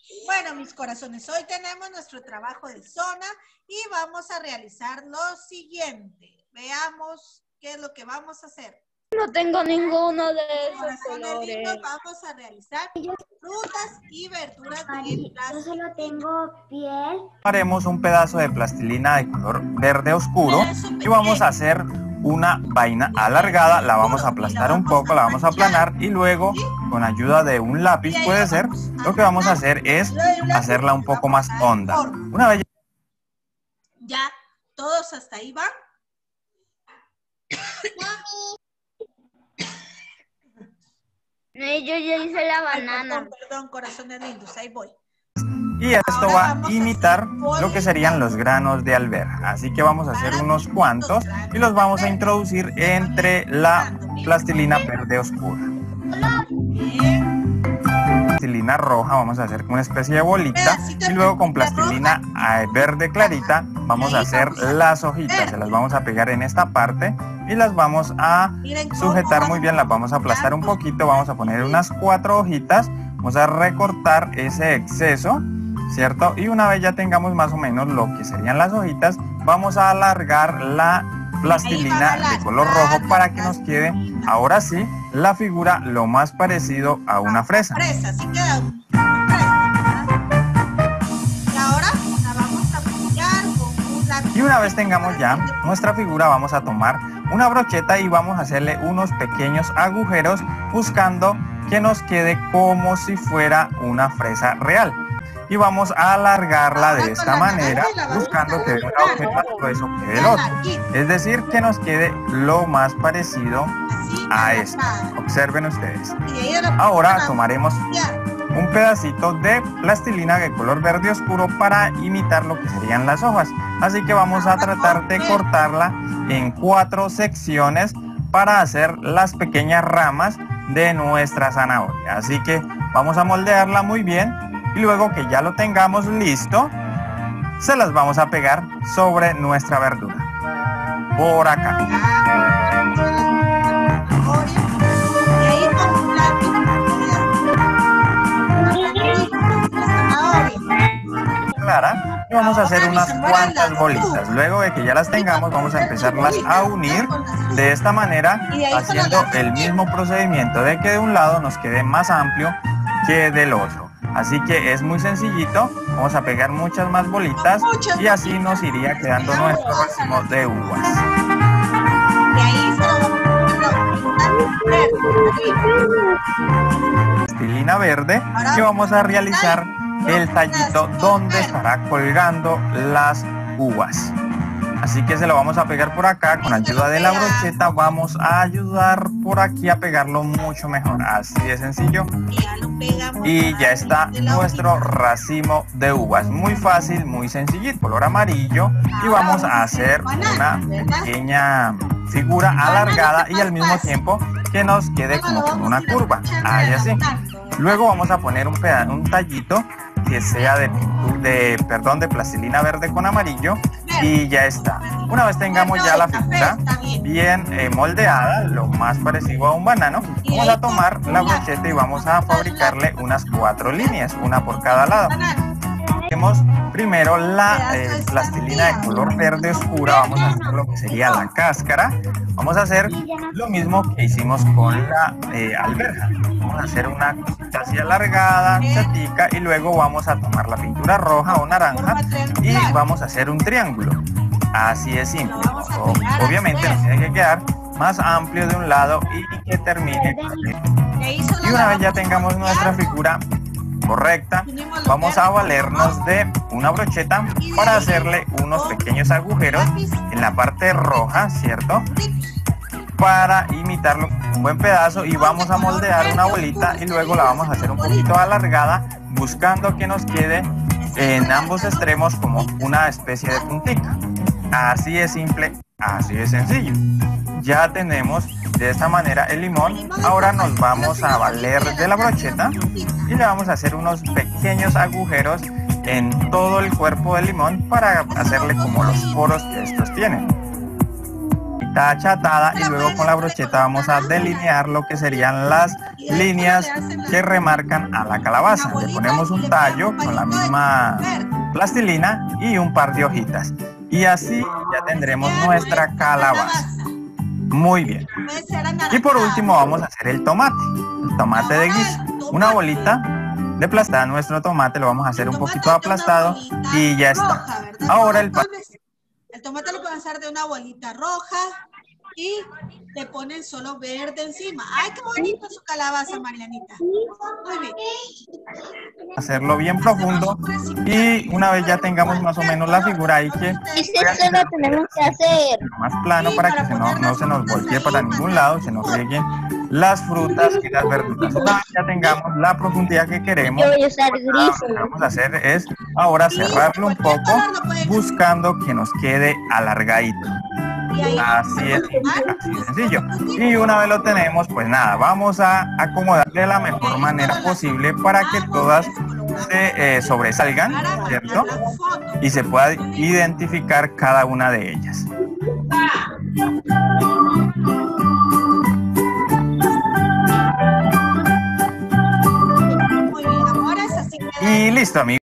Bueno, mis corazones, hoy tenemos nuestro trabajo de zona y vamos a realizar lo siguiente. Veamos qué es lo que vamos a hacer. No tengo ninguno de esos Corazones lindos, colores. vamos a realizar frutas y verduras de Yo plástico. solo tengo piel. Haremos un pedazo de plastilina de color verde oscuro y vamos a hacer una vaina alargada, la vamos a aplastar un poco, la vamos a aplanar y luego con ayuda de un lápiz puede ser, lo que vamos a hacer es hacerla un poco más honda. Una vez ¿Ya todos hasta ahí van? Yo ya hice la banana. Perdón, corazones lindos, ahí voy. y esto va a imitar lo que serían los granos de alberja. Así que vamos a hacer unos cuantos y los vamos a introducir entre la plastilina verde oscura. Plastilina roja vamos a hacer una especie de bolita y luego con plastilina verde clarita vamos a hacer las hojitas. Se las vamos a pegar en esta parte y las vamos a sujetar muy bien, las vamos a aplastar un poquito, vamos a poner unas 4 hojitas, vamos a recortar ese exceso, ¿cierto? Y una vez ya tengamos más o menos lo que serían las hojitas, vamos a alargar la plastilina de color rojo para que nos quede, ahora sí, la figura lo más parecido a una fresa. Fresa, sí queda una fresa. Y ahora la vamos a apoyar con un lápiz. Y una vez tengamos ya nuestra figura, vamos a tomar una brocheta y vamos a hacerle unos pequeños agujeros buscando que nos quede como si fuera una fresa real. Y vamos a alargarla de esta manera, buscando que de un lado quede más grueso que del otro. Es decir, que nos quede lo más parecido a esto. Observen ustedes. Ahora tomaremos un pedacito de plastilina de color verde oscuro para imitar lo que serían las hojas. Así que vamos a tratar de cortarla en 4 secciones para hacer las pequeñas ramas de nuestra zanahoria. Así que vamos a moldearla muy bien. Y luego que ya lo tengamos listo, se las vamos a pegar sobre nuestra verdura. Por acá. Clara, y vamos a hacer unas cuantas bolitas. Luego de que ya las tengamos, vamos a empezarlas a unir de esta manera, haciendo el mismo procedimiento de que de un lado nos quede más amplio que del otro. Así que es muy sencillito, vamos a pegar muchas más bolitas y así nos iría quedando nuestro racimo de uvas. Plastilina verde y vamos a realizar el tallito donde estará colgando las uvas. Así que se lo vamos a pegar por acá, con ayuda de la brocheta vamos a ayudar por aquí a pegarlo mucho mejor, así de sencillo. Y ya está nuestro racimo de uvas, muy fácil, muy sencillito, color amarillo. Y vamos a hacer una pequeña figura alargada y al mismo tiempo que nos quede como con una curva, ahí así. Luego vamos a poner un tallito que sea de plastilina verde con amarillo y ya está. Una vez tengamos ya la figura bien moldeada, lo más parecido a un banano, vamos a tomar la brocheta y vamos a fabricarle unas 4 líneas, una por cada lado. Tenemos primero la plastilina de color verde oscura, vamos a hacer lo que sería la cáscara. Vamos a hacer lo mismo que hicimos con la alberja. Vamos a hacer una cosita así alargada, chatica, y luego vamos a tomar la pintura roja o naranja y vamos a hacer un triángulo. Así de simple. Obviamente nos tiene que quedar más amplio de un lado y que termine. Y una vez ya tengamos nuestra figura correcta, vamos a valernos de una brocheta para hacerle unos pequeños agujeros en la parte roja, ¿cierto? Para imitarlo un buen pedazo y vamos a moldear una bolita y luego la vamos a hacer un poquito alargada, buscando que nos quede en ambos extremos como una especie de puntita. Así de simple, así de sencillo. Ya tenemos de esta manera el limón. Ahora nos vamos a valer de la brocheta y le vamos a hacer unos pequeños agujeros en todo el cuerpo del limón para hacerle como los poros que estos tienen. Está achatada y luego con la brocheta vamos a delinear lo que serían las líneas que remarcan a la calabaza. Le ponemos un tallo con la misma plastilina y un par de hojitas. Y así ya tendremos nuestra calabaza. Muy bien. Y por último vamos a hacer el tomate de guiso. Una bolita de aplastar nuestro tomate, lo vamos a hacer un poquito aplastado y ya está. Ahora el tomate lo pueden hacer de una bolita roja y le ponen solo verde encima. ¡Ay, qué bonito su calabaza, Marianita! Muy bien. Hacerlo bien profundo y una vez ya tengamos más o menos la figura hay que Eso lo tenemos que hacer. más plano para que no se nos voltee para ningún lado, se nos rieguen las frutas y las verduras. Una vez ya tengamos la profundidad que queremos, Yo voy a usar gris. lo que vamos a hacer es ahora cerrarlo un poco buscando que nos quede alargadito. Así es, así de sencillo. Y una vez lo tenemos, pues nada, vamos a acomodarle de la mejor manera posible para que todas se sobresalgan, ¿cierto? Y se pueda identificar cada una de ellas. Y listo, amigos.